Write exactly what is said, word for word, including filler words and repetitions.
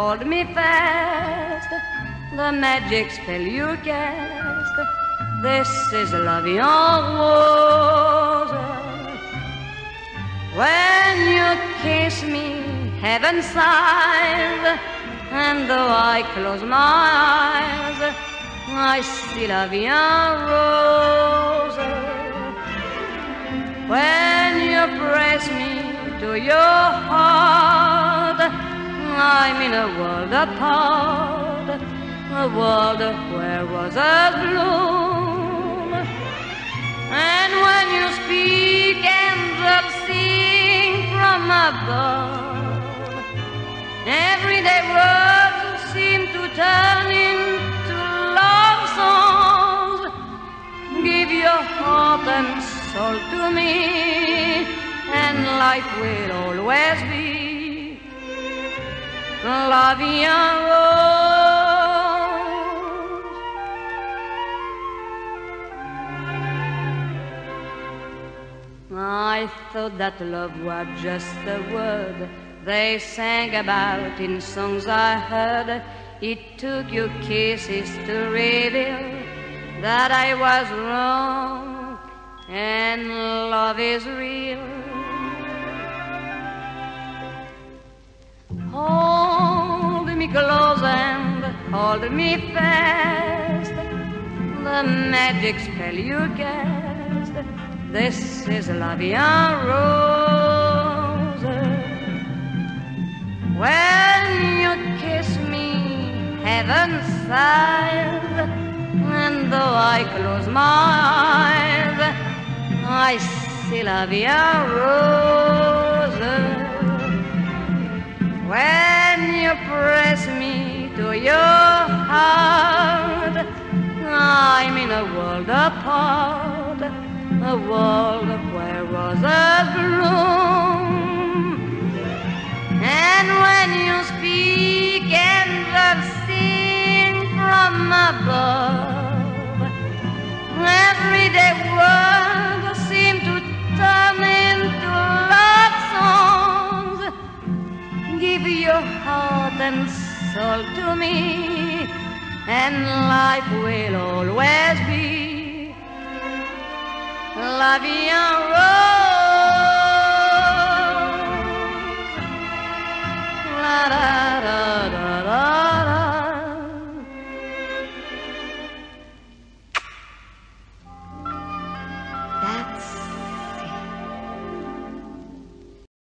hold me fast, the magic spell you cast. This is la vie en rose. When you kiss me, heaven sighs, and though I close my eyes, I see la vie en rose. When you press me to your heart, I'm in a world apart, a world where roses bloom. And when you speak, angels sing from above. Everyday words seem to turn into love songs. Give your heart and soul to me, and life will always be la vie en rose. I thought that love was just a word they sang about in songs I heard. It took your kisses to reveal that I was wrong, and love is real. Hold me close and hold me fast, the magic spell you cast. This is la vie en rose. When you kiss me, heaven sighs, and though I close my eyes, I see la vie en rose. When you press me to your heart, I'm in a world apart, a world where roses bloom. And when you speak, angels sing from above. Everyday words seem to turn into love songs. Give your heart and soul to me, and life will always be la vie en rose.